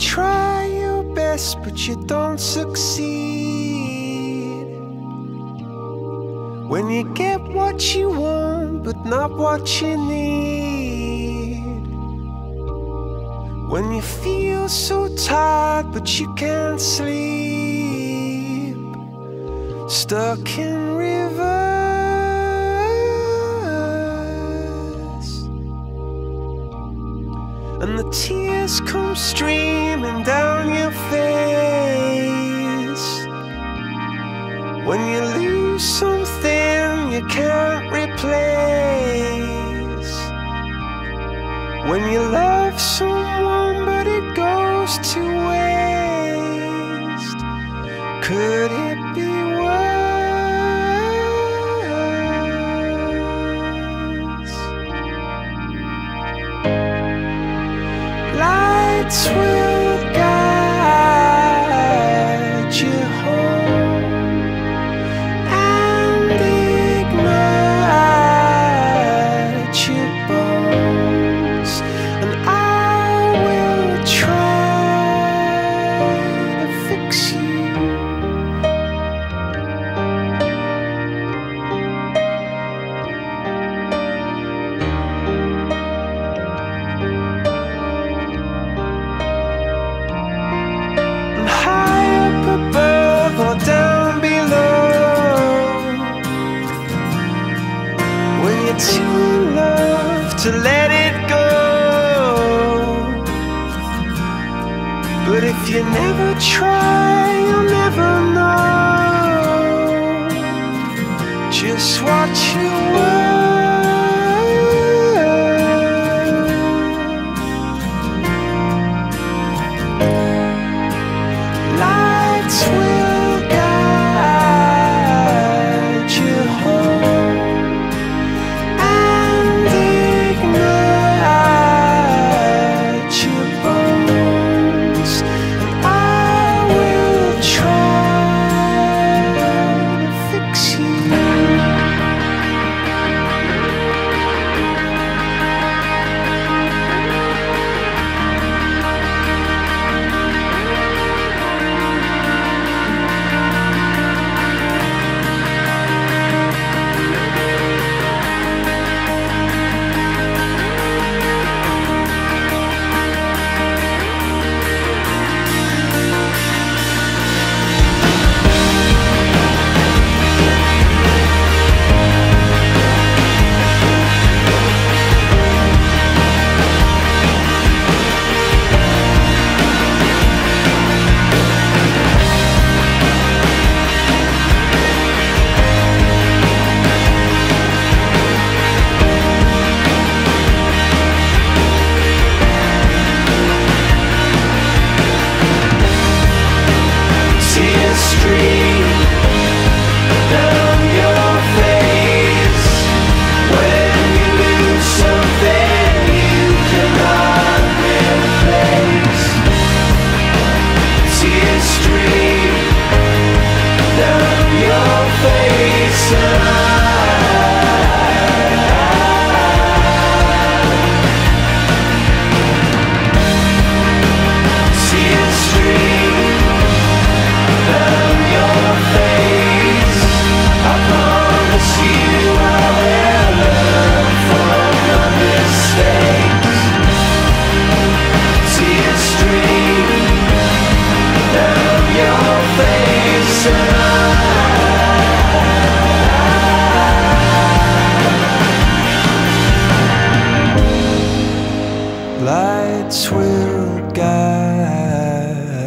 try your best, but you don't succeed. When you get what you want, but not what you need. When you feel so tired, but you can't sleep. Stuck in reverse, and the tears come streaming down your face. When you lose something you can't replace. When you love someone but it goes to waste. Could it be worse? Lights will guide you home and ignite your bones, and I will try to fix you. Above or down below, when you're too in love to let it go. But if you never try, you'll never know just what you were. Lights will guide you home and ignite your bones, and I will try to fix you. Lights will guide